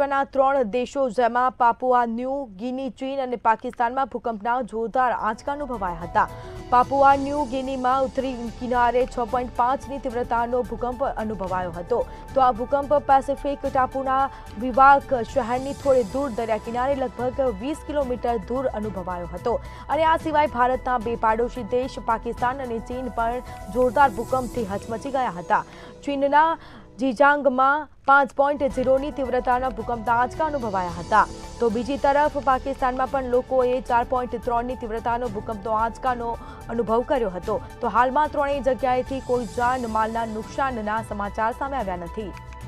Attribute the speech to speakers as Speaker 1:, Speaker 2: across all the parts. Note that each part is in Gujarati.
Speaker 1: વિશ્વના 3 દેશો જેમાં પાપુઆ ન્યૂ ગિની, ચીન અને પાકિસ્તાનમાં ભૂકંપના જોરદાર આંચકા અનુભવાયા હતા। પાપુઆ ન્યૂ ગિનીમાં ઉત્તરી કિનારે 6.5ની તીવ્રતાનો ભૂકંપ અનુભવાયો હતો। તો આ ભૂકંપ પેસિફિક ટાપુના વિવાક શહેરની થોડે દૂર દરિયા કિનારે લગભગ 20 કિલોમીટર દૂર અનુભવાયો હતો। અને આ સિવાય ભારતના 2 પાડોશી દેશ પાકિસ્તાન અને ચીન પણ જોરદાર ભૂકંપથી હચમચી ગયા હતા। ચીનના જીજાંગમાં 5.0ની તીવ્રતાના ભૂકંપના આંચકા અનુભવાયા હતા। તો બીજી તરફ પાકિસ્તાનમાં પણ લોકોએ 4.3ની તીવ્રતાનો ભૂકંપનો આંચકાનો અનુભવ કર્યો હતો। તો હાલમાં ત્રણેય જગ્યાએથી કોઈ જાનમાલના નુકસાનના સમાચાર સામે આવ્યા નથી।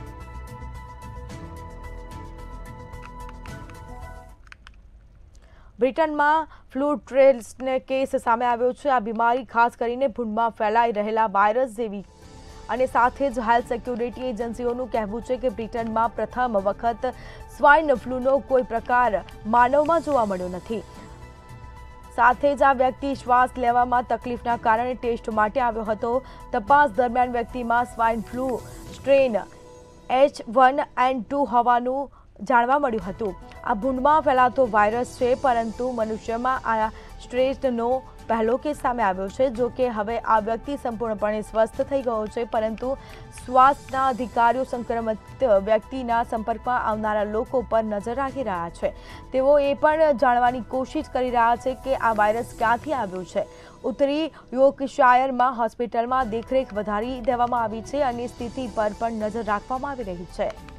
Speaker 1: બ્રિટનમાં ફ્લૂ ટ્રેલ્સને કેસ સામે આવ્યો છે। આ બીમારી ખાસ કરીને ભૂંડમાં ફેલાઈ રહેલા વાયરસ જેવી અને સાથે જ હેલ્થ સિક્યોરિટી એજન્સીઓનું કહેવું છે કે બ્રિટનમાં પ્રથમ વખત સ્વાઇન ફ્લૂનો કોઈ પ્રકાર માનવમાં જોવા મળ્યો નથી। સાથે જ આ વ્યક્તિ શ્વાસ લેવામાં તકલીફના કારણે ટેસ્ટ માટે આવ્યો હતો। તપાસ દરમિયાન વ્યક્તિમાં સ્વાઇન ફ્લૂ સ્ટ્રેન H1N2 હોવાનું જાણવા મળ્યું હતું। આ ભૂંડમાં ફેલાતો વાયરસ છે, પરંતુ મનુષ્યમાં આ સ્ટ્રેનનો પહેલો કેસ સામે આવ્યો છે। જો કે હવે આ વ્યક્તિ સંપૂર્ણપણે સ્વસ્થ થઈ ગયો છે, પરંતુ સ્વાસ્થ્યના અધિકારીઓ સંક્રમિત વ્યક્તિના સંપર્કમાં આવનારા લોકો પર નજર રાખી રહ્યા છે। તેઓ એ પણ જાણવાની કોશિશ કરી રહ્યા છે કે આ વાયરસ ક્યાંથી આવ્યો છે। ઉત્તરી યોર્કશાયરમાં હોસ્પિટલમાં દેખરેખ વધારી દેવામાં આવી છે અને સ્થિતિ પર પણ નજર રાખવામાં આવી રહી છે।